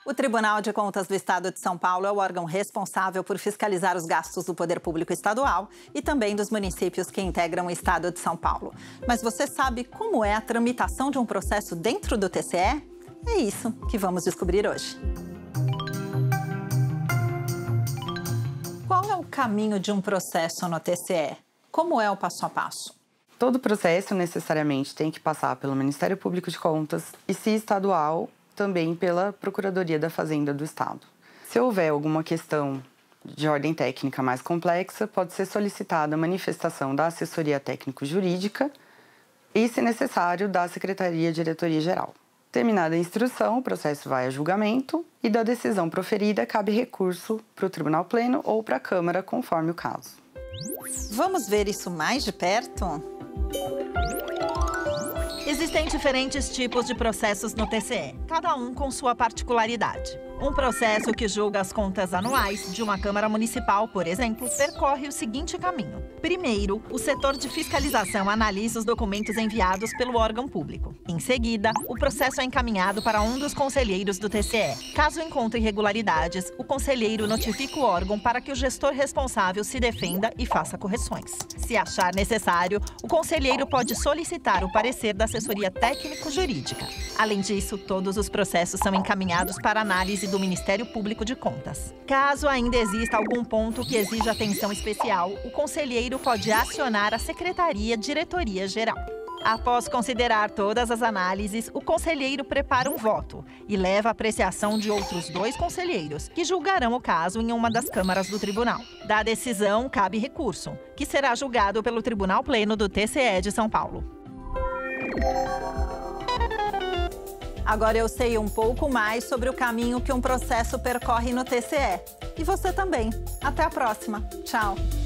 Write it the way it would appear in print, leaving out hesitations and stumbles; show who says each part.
Speaker 1: O Tribunal de Contas do Estado de São Paulo é o órgão responsável por fiscalizar os gastos do poder público estadual e também dos municípios que integram o Estado de São Paulo. Mas você sabe como é a tramitação de um processo dentro do TCE? É isso que vamos descobrir hoje. Qual é o caminho de um processo no TCE? Como é o passo a passo?
Speaker 2: Todo processo necessariamente tem que passar pelo Ministério Público de Contas e, se estadual, também pela Procuradoria da Fazenda do Estado. Se houver alguma questão de ordem técnica mais complexa, pode ser solicitada a manifestação da assessoria técnico-jurídica e, se necessário, da Secretaria de Diretoria Geral. Terminada a instrução, o processo vai a julgamento e, da decisão proferida, cabe recurso para o Tribunal Pleno ou para a Câmara, conforme o caso.
Speaker 1: Vamos ver isso mais de perto?
Speaker 3: Existem diferentes tipos de processos no TCE, cada um com sua particularidade. Um processo que julga as contas anuais de uma Câmara Municipal, por exemplo, percorre o seguinte caminho. Primeiro, o setor de fiscalização analisa os documentos enviados pelo órgão público. Em seguida, o processo é encaminhado para um dos conselheiros do TCE. Caso encontre irregularidades, o conselheiro notifica o órgão para que o gestor responsável se defenda e faça correções. Se achar necessário, o conselheiro pode solicitar o parecer da assessoria técnico-jurídica. Além disso, todos os processos são encaminhados para análise do Ministério Público de Contas. Caso ainda exista algum ponto que exija atenção especial, o conselheiro pode acionar a Secretaria de Diretoria Geral. Após considerar todas as análises, o conselheiro prepara um voto e leva à apreciação de outros 2 conselheiros, que julgarão o caso em uma das câmaras do tribunal. Da decisão, cabe recurso, que será julgado pelo Tribunal Pleno do TCE de São Paulo.
Speaker 1: Agora eu sei um pouco mais sobre o caminho que um processo percorre no TCE. E você também. Até a próxima. Tchau.